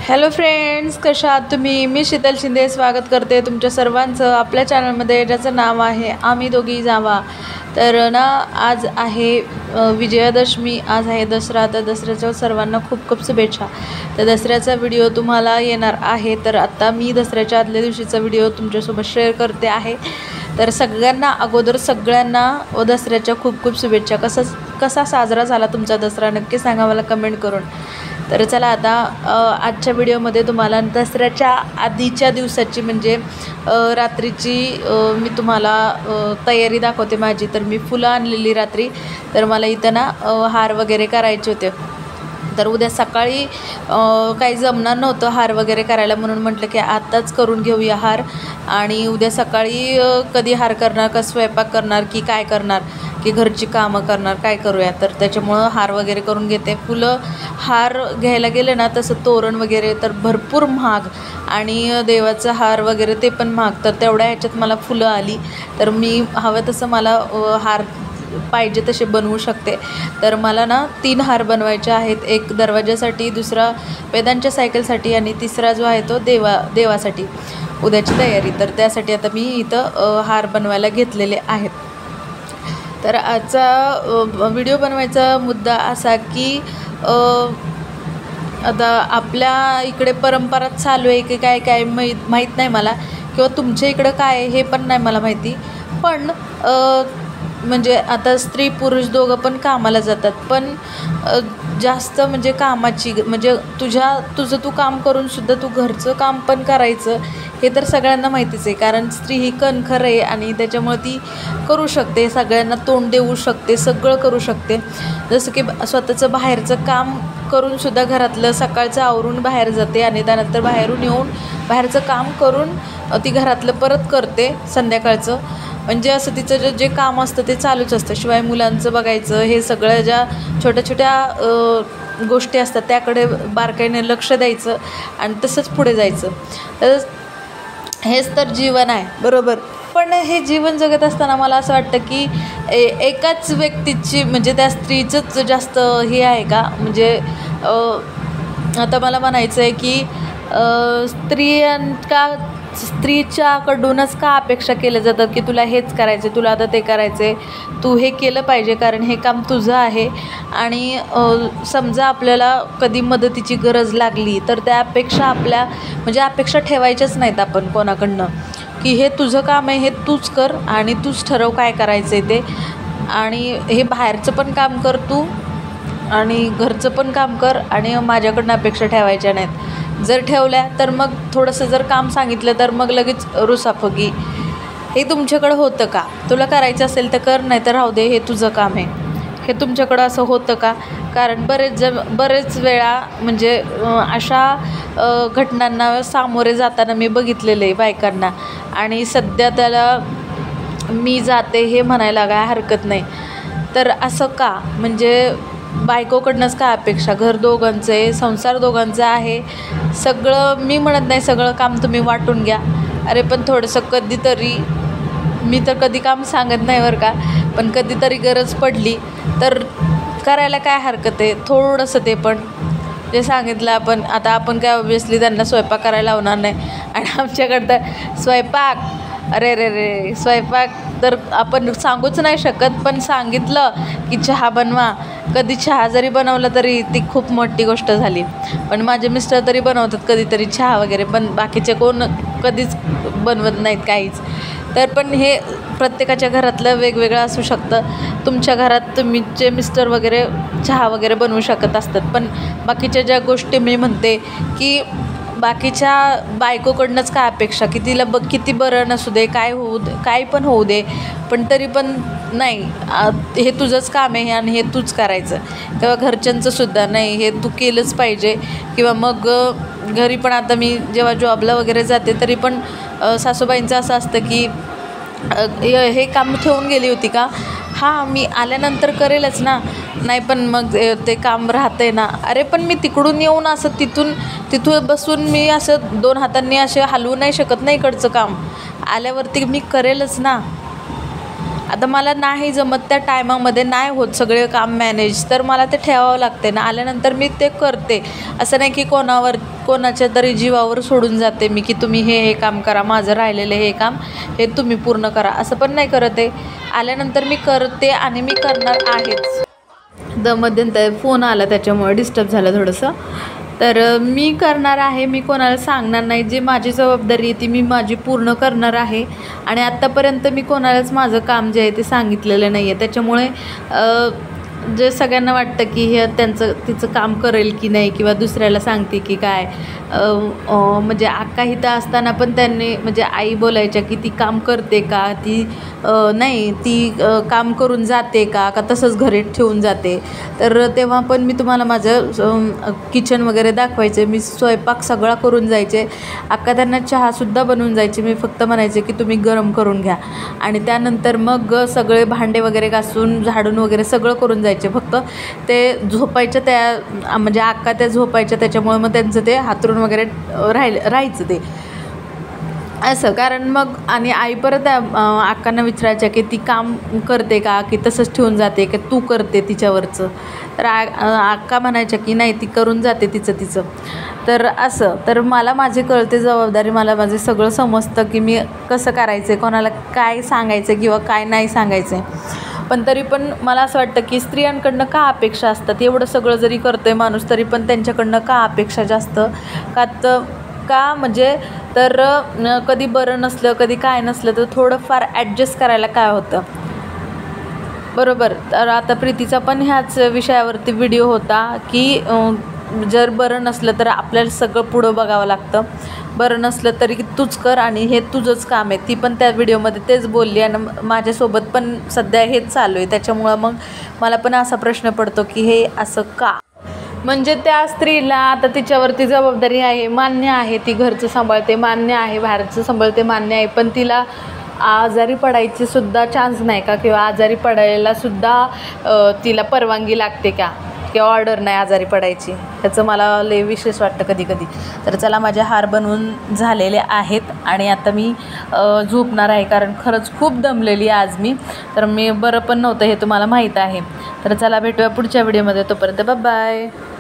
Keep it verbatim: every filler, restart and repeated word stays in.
Hello friends, कशा आहात तुम्ही? मी शीतल शिंदे स्वागत करते तुमच्या सर्वांचं आपल्या चॅनलमध्ये, ज्याचं नाव आहे आम्ही दोघी जावा. तर ना आज आहे विजयादशमी, आज आहे दसरा. तर दसऱ्याच्या सर्वांना खूप खूप शुभेच्छा. तर दसऱ्याचा व्हिडिओ तुम्हाला येणार आहे. तर आता मी दसऱ्याच्या आदल्या दिवशीचा व्हिडिओ तुमच्यासोबत शेअर करते आहे. तर सगळ्यांना अगोदर सगळ्यांना व दसऱ्याच्या खूप खूप शुभेच्छा. कसा कसा साजरा झाला तुमचा दसरा नक्की सांगा मला कमेंट करून. तर चला आता आजच्या व्हिडिओमध्ये तुम्हाला दसऱ्याच्या आधीच्या दिवसाची म्हणजे रात्रीची मी तुम्हाला तयारी दाखवते माझी. तर मी फुलं आणलेली रात्री. तर मला इथं ना हार वगैरे करायचे होते. तर उद्या सकाळी काही जमणार नव्हतं हार वगैरे करायला, म्हणून म्हटलं की आत्ताच करून घेऊया हार. आणि उद्या सकाळी कधी हार करणार, का स्वयंपाक करणार की काय करणार, की घरची कामं करणार, काय करूया. तर त्याच्यामुळं हार वगैरे करून घेते. फुलं हार घ्यायला गेले ना तसं तोरण वगैरे तर भरपूर महाग, आणि देवाचं हार वगैरे ते पण महाग. तर तेवढ्या ह्याच्यात मला फुलं आली. तर मी हवं तसं मला हार पाहिजे तसे बनवू शकते. तर मला ना तीन हार बनवायचे आहेत. एक दरवाजासाठी, दुसरा वेदांच्या सायकलसाठी, आणि तिसरा जो आहे तो देवा देवासाठी उद्याची तयारी. तर त्यासाठी आता मी इथं हार बनवायला घेतलेले आहेत. तर आजचा व्हिडिओ बनवायचा मुद्दा असा की आता आपल्या इकडे परंपरा चालू आहे की काय काय माहीत माहीत नाही मला, किंवा तुमच्या इकडं काय आहे हे पण नाही मला माहिती. पण म्हणजे आता स्त्री पुरुष दोघं पण कामाला जातात, पण जास्त म्हणजे कामाची म्हणजे तुझ्या तुझं तू काम करूनसुद्धा तू घरचं काम पण करायचं हे तर सगळ्यांना माहितीच आहे. कारण स्त्री ही कणखर आहे आणि त्याच्यामुळे ती करू शकते, सगळ्यांना तोंड देऊ शकते, सगळं करू शकते. जसं की स्वतःचं बाहेरचं काम करूनसुद्धा घरातलं सकाळचं आवरून बाहेर जाते, आणि त्यानंतर बाहेरून येऊन बाहेरचं काम करून ती घरातलं परत करते संध्याकाळचं. म्हणजे असं तिचं जे जे काम असतं ते चालूच असतं. शिवाय मुलांचं बघायचं, हे सगळं ज्या छोट्या छोट्या गोष्टी असतात त्याकडे बारकाईने लक्ष द्यायचं आणि तसंच पुढे जायचं. तर हेच तर जीवन आहे, बरोबर. पण हे जीवन जगत असताना मला असं वाटतं की ए एकाच व्यक्तीची म्हणजे त्या स्त्रीचंच जास्त हे आहे का, म्हणजे आता मला म्हणायचं आहे की स्त्रियांका स्त्रीच्याकडूनच का अपेक्षा केल्या जातात की तुला हेच करायचं, तुला आता ते करायचं आहे, तू हे केलं पाहिजे कारण हे काम तुझं आहे. आणि समजा आपल्याला कधी मदतीची गरज लागली तर त्या अपेक्षा आपल्या म्हणजे अपेक्षा ठेवायच्याच नाहीत आपण कोणाकडनं, की हे तुझं काम आहे, हे तूच कर आणि तूच ठरव काय करायचं आहे ते. आणि हे बाहेरचं पण काम कर तू आणि घरचं पण काम कर, आणि माझ्याकडनं अपेक्षा ठेवायच्या नाहीत. जर ठेवल्या तर मग थोडंसं जर काम सांगितलं तर मग लगेच रुसाफगी. हे तुमच्याकडं होतं का? तुला करायचं असेल तर कर, नाही तर राहू दे, हे तुझं काम आहे. हे तुमच्याकडं असं होतं का? कारण बरेच जण बरेच वेळा म्हणजे अशा घटनांना सामोरे जाताना मी बघितलेलं आहे बायकांना. आणि सध्या त्याला मी जाते हे म्हणायला काय हरकत नाही. तर असं का, म्हणजे बायकोकडनंच काय अपेक्षा? घर दोघांचं आहे, संसार दोघांचा आहे. सगळं मी म्हणत नाही सगळं काम तुम्ही वाटून घ्या, अरे पण थोडंसं कधीतरी, मी तर कधी काम सांगत नाही बरं का, पण कधीतरी गरज पडली तर करायला काय हरकत आहे थोडंसं. ते पण जे सांगितलं आपण, आता आपण काय ऑब्वियसली त्यांना स्वयंपाक करायला लावणार नाही. आणि आमच्याकडं तर स्वयंपाक, अरे रे रे स्वयंपाक तर आपण सांगूच नाही शकत. पण सांगितलं की चहा बनवा, कधी चहा जरी बनवला तरी ती खूप मोठी गोष्ट झाली. पण माझे मिस्टर तरी बनवतात कधीतरी चहा वगैरे, पण बाकीचे कोण कधीच बनवत नाहीत काहीच. तर पण हे प्रत्येकाच्या घरातलं वेगवेगळं असू शकतं. तुमच्या घरात तुमचे मिस्टर वगैरे चहा वगैरे बनवू शकत असतात, पण बाकीच्या ज्या गोष्टी मी म्हणते की बाकीच्या बायकोकडनंच काय अपेक्षा, की तिला बघ किती बरं नसू दे, काय होऊ दे, काय पण होऊ दे, पण तरी पण नाही हे तुझंच काम आहे आणि हे तूच करायचं. तेव्हा घरच्यांचं सुद्धा नाही, हे तू केलंच पाहिजे. किंवा मग घरी पण आता मी जेव्हा जॉबला वगैरे जाते तरी पण सासूबाईंचं असं असतं की हे काम ठेवून गेली होती का, हां मी आल्यानंतर करेलच ना, नाही पण मग ते काम राहतं आहे ना. अरे पण मी तिकडून येऊन असं तिथून तिथून बसून मी असं दोन हातांनी असे हलवू नाही शकत नाही, इकडचं काम आल्यावरती मी करेलच ना. आता मला नाही जमत त्या टायमामध्ये, नाही होत सगळे काम मॅनेज, तर मला ते ठेवावं लागते ना. आल्यानंतर मी ते करते, असं नाही की कोणावर कोणाच्या तरी जीवावर सोडून जाते मी की तुम्ही हे हे काम करा, माझं राहिलेलं हे काम हे तुम्ही पूर्ण करा, असं पण नाही करत आहे. आल्यानंतर मी करते आणि मी करणार आहेच. द मध्यंतर फोन आला त्याच्यामुळे डिस्टर्ब झालं थोडंसं. तर मी करणार आहे, मी कोणाला सांगणार नाही. जी माझी जबाबदारी आहे ती मी माझी पूर्ण करणार आहे. आणि आत्तापर्यंत मी कोणालाच माझं काम जे आहे ते सांगितलेलं नाही आहे. त्याच्यामुळे जे सगळ्यांना वाटतं की हे त्यांचं तिचं काम करेल की नाही किंवा दुसऱ्याला सांगते की काय, म्हणजे आक्का इथं असताना पण त्यांनी म्हणजे आई बोलायच्या की ती काम करते का, ती नाही ती काम करून जाते का का तसंच घरी ठेवून जाते. तर तेव्हा पण मी तुम्हाला माझं किचन वगैरे दाखवायचे, मी स्वयंपाक सगळा करून जायचे. आक्का त्यांना चहासुद्धा बनवून जायचे, मी फक्त म्हणायचे की तुम्ही गरम करून घ्या. आणि त्यानंतर मग सगळे भांडे वगैरे घासून झाडून वगैरे सगळं करून जायचे. फक्त ते झोपायच्या त्या म्हणजे आक्का त्या झोपायच्या, त्याच्यामुळे मग त्यांचं ते हातरून वगैरे राहिलं राहायचं ते असं. कारण मग आणि आई परत आक्कांना विचारायच्या की ती काम करते का की तसंच ठेवून जाते की तू करते तिच्यावरचं. तर आ आक्का म्हणायच्या की नाही ती करून जाते तिचं तिचं. तर असं तर मला माझी कळते जबाबदारी, मला माझे सगळं समजतं की मी कसं करायचं आहे, कोणाला काय सांगायचं किंवा काय नाही सांगायचं आहे. पण तरी पण मला असं वाटतं की स्त्रियांकडनं का अपेक्षा असतात, एवढं सगळं जरी करतो आहे माणूस तरी पण त्यांच्याकडनं का अपेक्षा जास्त का तर का म्हणजे तर कधी बरं नसलं कधी काय नसलं तर थोडंफार ॲडजस्ट करायला काय होतं, बरोबर. तर आता प्रीतीचा पण ह्याच विषयावरती व्हिडिओ होता की जर बरं नसलं तर आपल्याला सगळं पुढं बघावं लागतं, बरं नसलं तरी तूच कर आणि हे तुझंच काम आहे. ती पण त्या व्हिडिओमध्ये तेच बोलली आणि माझ्यासोबत पण सध्या हेच चालू आहे. त्याच्यामुळं मग मला पण असा प्रश्न पडतो की हे असं का, म्हणजे त्या स्त्रीला आता तिच्यावरती जबाबदारी आहे, मान्य आहे, ती घरचं सांभाळते मान्य आहे, बाहेरचं सांभाळते मान्य आहे, पण तिला आजारी पडायची सुद्धा चान्स नाही का किंवा आजारी पडायला सुद्धा तिला परवानगी लागते का किंवा ऑर्डर नाही आजारी पडायची. ह्याचं मला लय विशेष वाटतं कधी कधी. तर चला माझे हार बनवून झालेले आहेत आणि आता मी झोपणार आहे कारण खरंच खूप दमलेली आहे आज मी. तर मी बरं पण नव्हतं हे तुम्हाला माहीत आहे. तर चला भेटूया पुढच्या व्हिडिओमध्ये, तोपर्यंत बाय बाय.